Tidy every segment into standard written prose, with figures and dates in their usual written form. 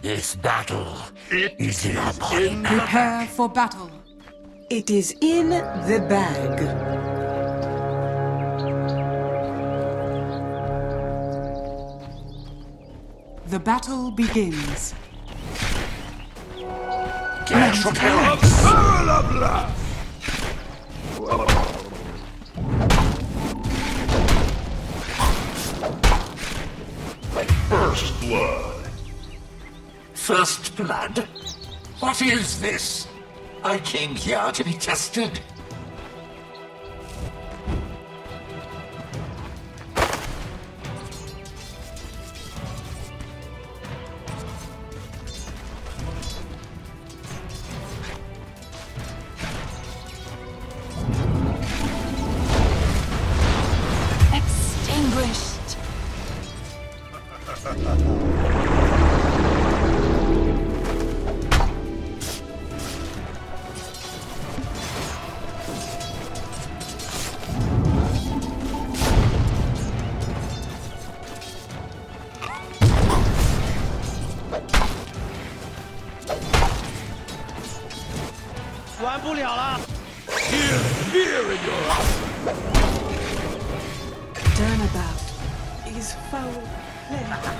This battle is in Prepare for battle. It is in the bag. The battle begins. Clash from hell. First blood. First blood? What is this? I came here to be tested. Extinguished. Turnabout is foul play.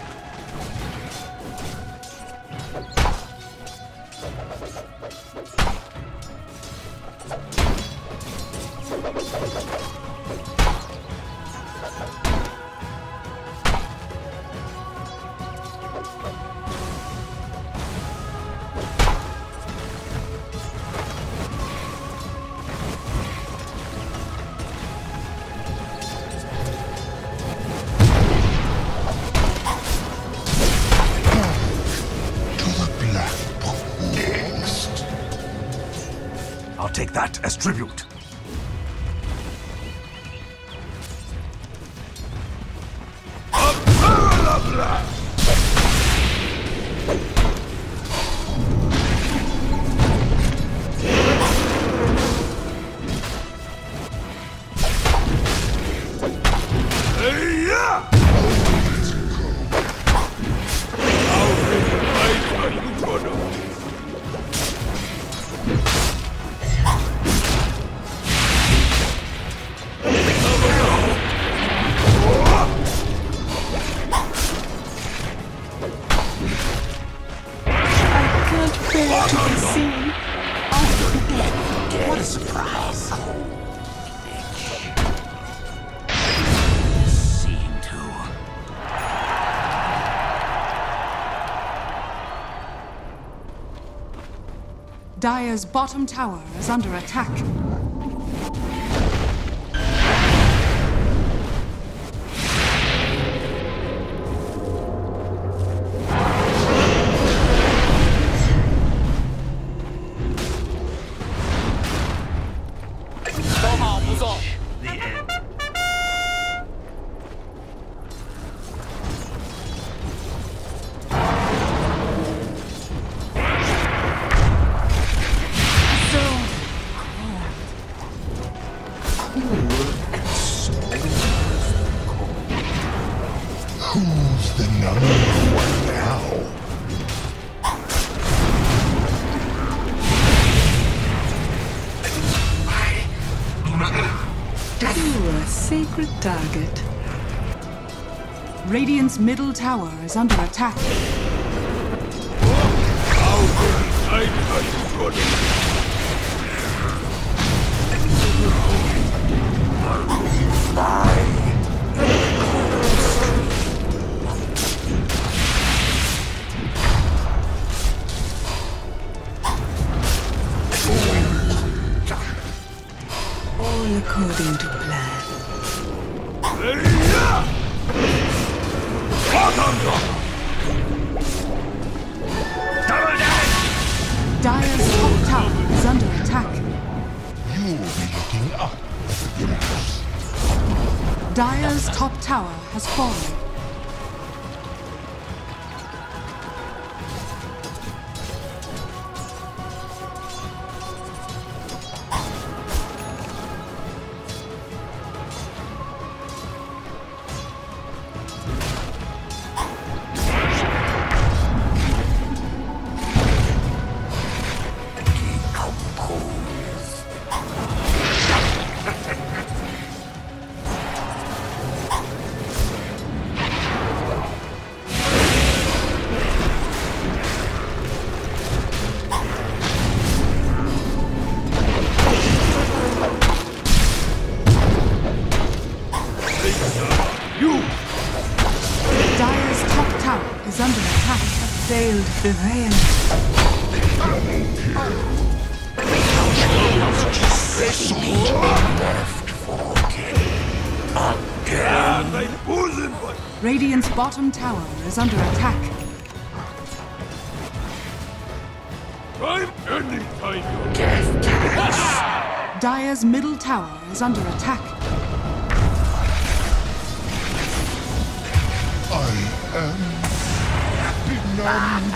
I'll take that as tribute. What a surprise. Seeing too. Dire's bottom tower is under attack. Who's the number one now? You are a sacred target. Radiant's middle tower is under attack. All according to plan. Dire's top tower is under attack. You'll be looking up. Dire's top tower has fallen. Dire's top tower is under attack. Failed betrayal. Left for again. Radiant's bottom tower is under attack. Dire's middle tower is under attack. I am benumbed.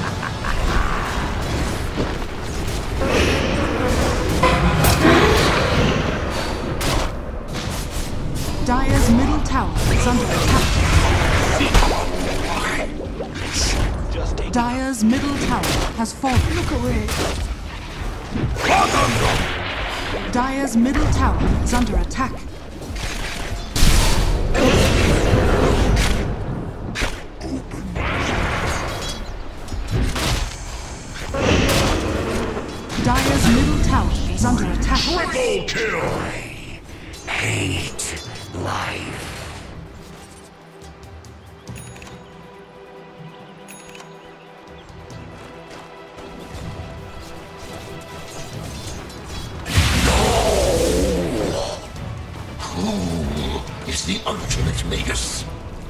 Dire's middle tower is under attack. Dire's middle tower has fallen. Look away. Dire's middle tower is under attack. Dire's middle tower is under attack. Triple kill. I hate life. Is the ultimate Magus.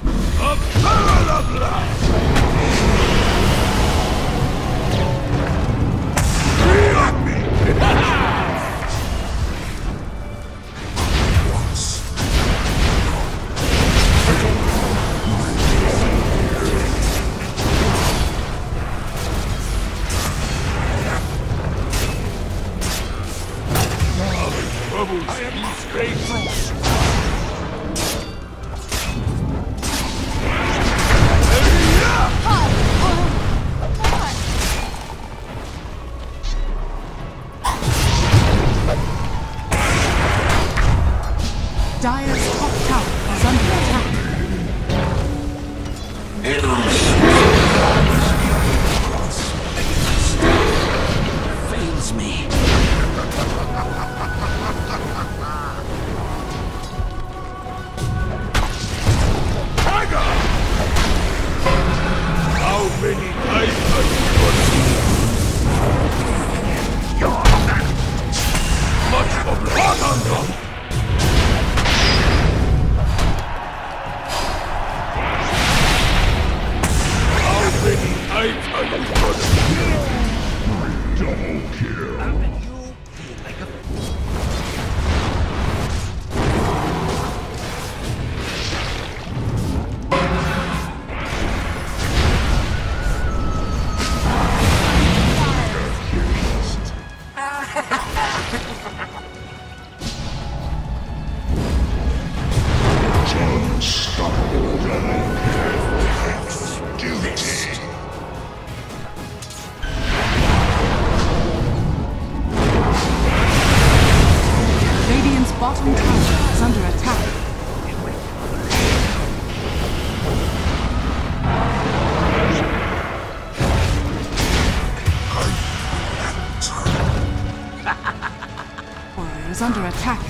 Dire's top tower is under attack. Fails me. How many times have you You're much of blood on them! How many times have you double kill? Radiant's bottom tower is under attack. Tower is under attack.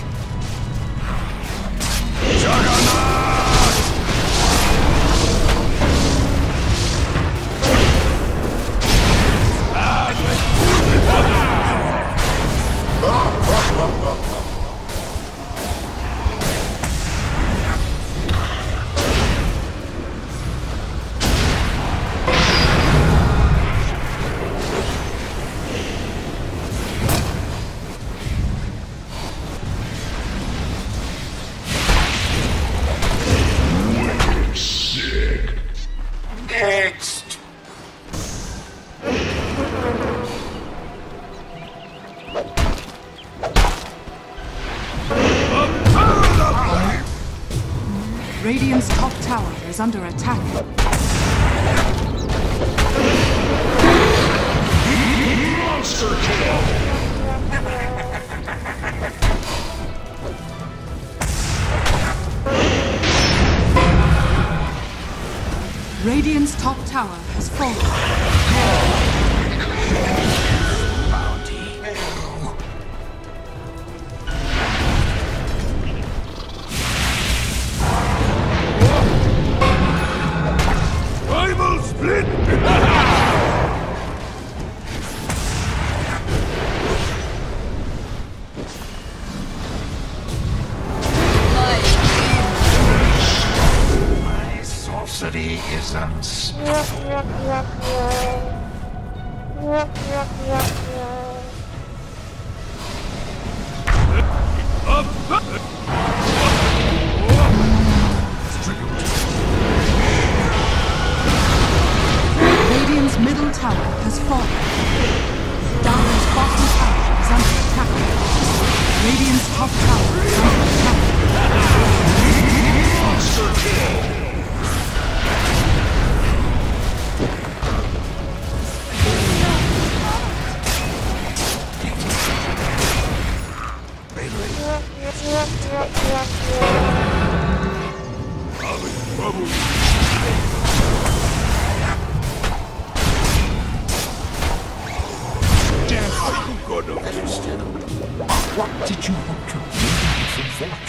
Next. Radiant's top tower is under attack. Monster kill. Radiant's top tower has fallen. is unstoppable. Radiant's middle tower has fallen. Dire's bottom tower is under attack. Radiant's top tower is under attack. Monster kill! What did you want to do for that?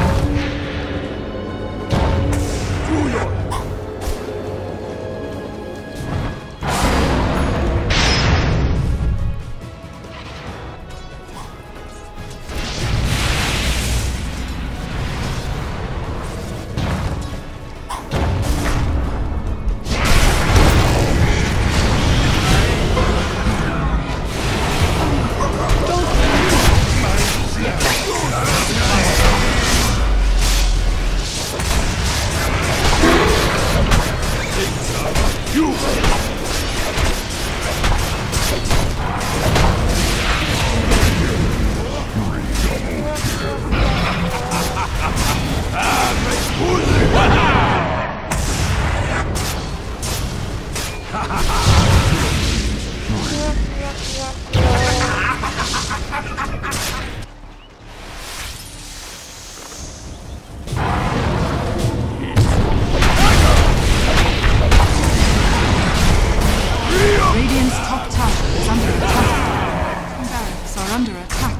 Radiant's top tower is under attack. Barracks are under attack.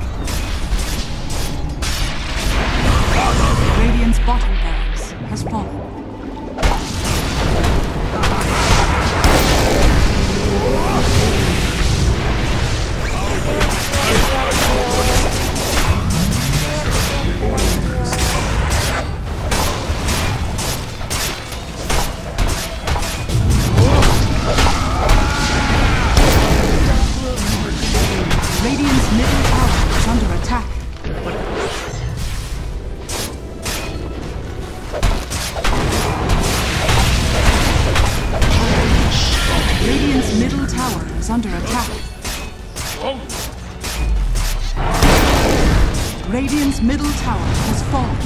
Radiant's bottom barracks has fallen. Radiant's middle tower is under attack. Radiant's middle tower is under attack. Radiant's middle tower has fallen.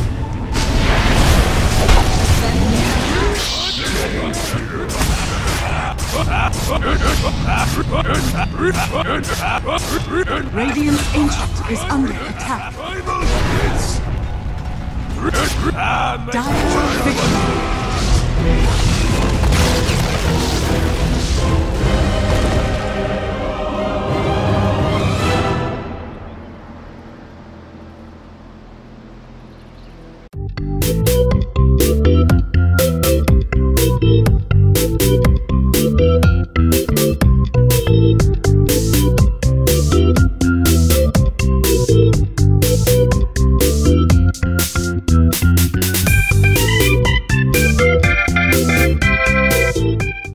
Radiant's ancient is under attack. Dire victory.